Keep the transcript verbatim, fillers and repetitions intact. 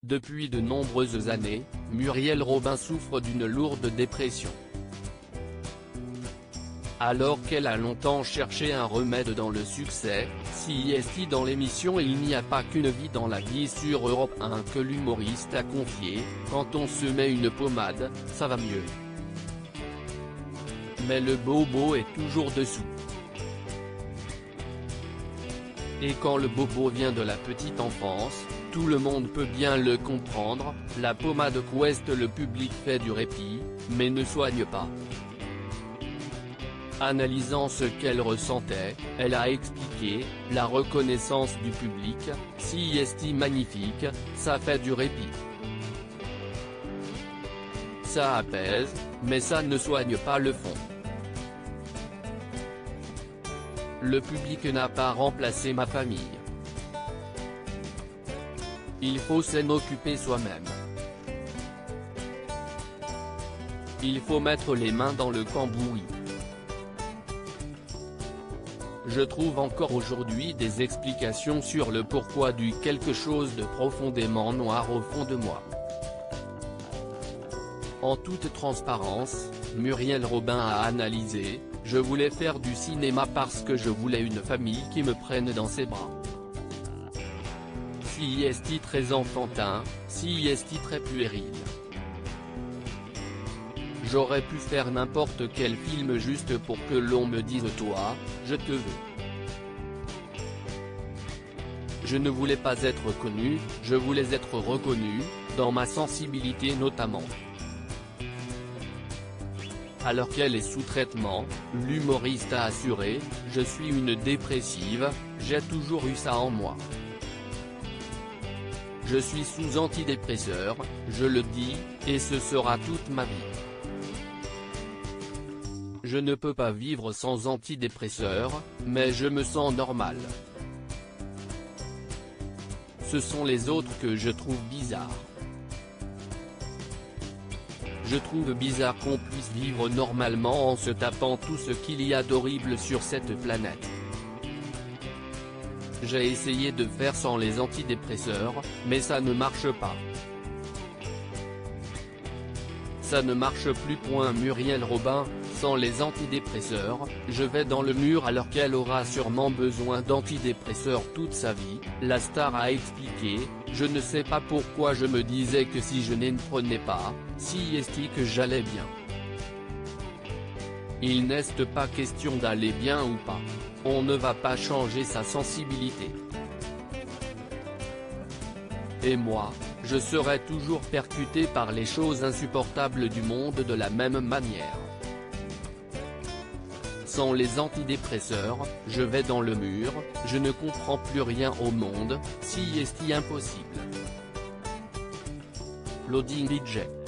Depuis de nombreuses années, Muriel Robin souffre d'une lourde dépression. Alors qu'elle a longtemps cherché un remède dans le succès, C S I dans l'émission Il n'y a pas qu'une vie dans la vie sur Europe un que l'humoriste a confié, quand on se met une pommade, ça va mieux. Mais le bobo est toujours dessous. Et quand le bobo vient de la petite enfance, tout le monde peut bien le comprendre, la pommade coueste le public fait du répit, mais ne soigne pas. Analysant ce qu'elle ressentait, elle a expliqué, la reconnaissance du public, C S I magnifique, ça fait du répit. Ça apaise, mais ça ne soigne pas le fond. Le public n'a pas remplacé ma famille. Il faut s'en occuper soi-même. Il faut mettre les mains dans le cambouis. Je trouve encore aujourd'hui des explications sur le pourquoi du quelque chose de profondément noir au fond de moi. En toute transparence, Muriel Robin a analysé, je voulais faire du cinéma parce que je voulais une famille qui me prenne dans ses bras. C S I très enfantin, C S I très puéril. J'aurais pu faire n'importe quel film juste pour que l'on me dise toi, je te veux. Je ne voulais pas être connu, je voulais être reconnu, dans ma sensibilité notamment. Alors qu'elle est sous traitement, l'humoriste a assuré, je suis une dépressive, j'ai toujours eu ça en moi. Je suis sous antidépresseur, je le dis, et ce sera toute ma vie. Je ne peux pas vivre sans antidépresseur, mais je me sens normal. Ce sont les autres que je trouve bizarres. Je trouve bizarre qu'on puisse vivre normalement en se tapant tout ce qu'il y a d'horrible sur cette planète. J'ai essayé de faire sans les antidépresseurs, mais ça ne marche pas. Ça ne marche plus. Point Muriel Robin, sans les antidépresseurs, je vais dans le mur alors qu'elle aura sûrement besoin d'antidépresseurs toute sa vie, la star a expliqué, je ne sais pas pourquoi je me disais que si je n'en prenais pas, si est-il que j'allais bien. Il n'est pas question d'aller bien ou pas. On ne va pas changer sa sensibilité. Et moi, je serai toujours percuté par les choses insupportables du monde de la même manière. Sans les antidépresseurs, je vais dans le mur, je ne comprends plus rien au monde, si est-il impossible. Loading D J.